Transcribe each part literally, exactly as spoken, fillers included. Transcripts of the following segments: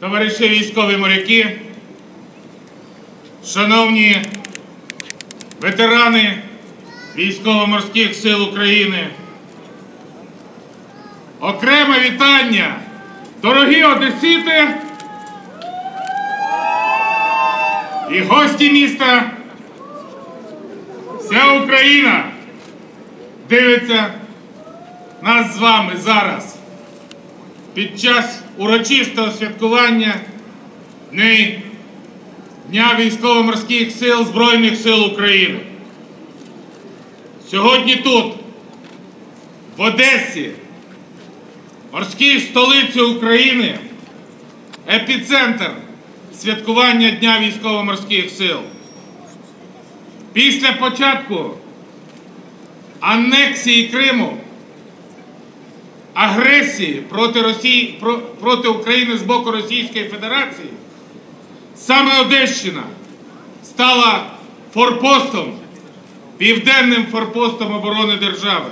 товариші військові моряки, шановні ветерани Військово-морських сил України, окреме вітання, дорогі одесити і гості міста. Вся Україна дивиться нас з вами зараз під час урочистого святкування Дня Військово-морських сил Збройних сил України. Сьогодні тут, в Одесі, морській столиці України, епіцентр святкування Дня Військово-морських сил. Після початку анексії Криму, агресії проти Росії, проти України з боку Російської Федерації, саме Одещина стала форпостом, південним форпостом оборони держави.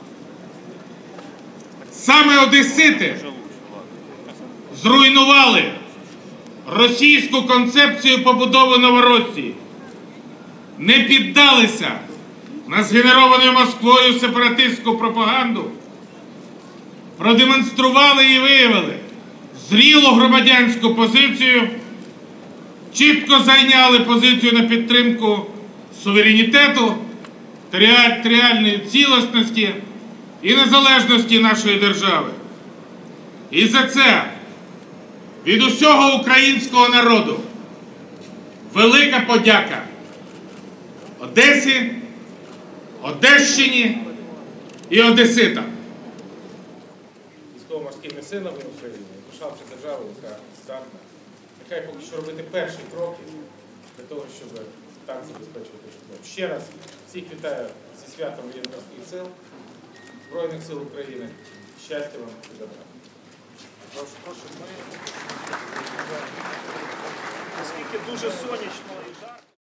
Саме одесити зруйнували російську концепцію побудови Новоросії, не піддалися на згенеровану Москвою сепаратистську пропаганду, продемонстрували і виявили зрілу громадянську позицію, чітко зайняли позицію на підтримку суверенітету, територіальної цілісності і незалежності нашої держави. І за це від усього українського народу велика подяка Одесі, Одещині і одеситам. Військово-морськими силами України, пишавши державу, яка здатна, яка поки що робити перші кроки для того, щоб так забезпечувати житло. Ще раз всіх вітаю зі святом воєнно-морських сил, Збройних сил України. Щастя вам і добра. Прошу, прошу. Оскільки дуже сонячно і жарко.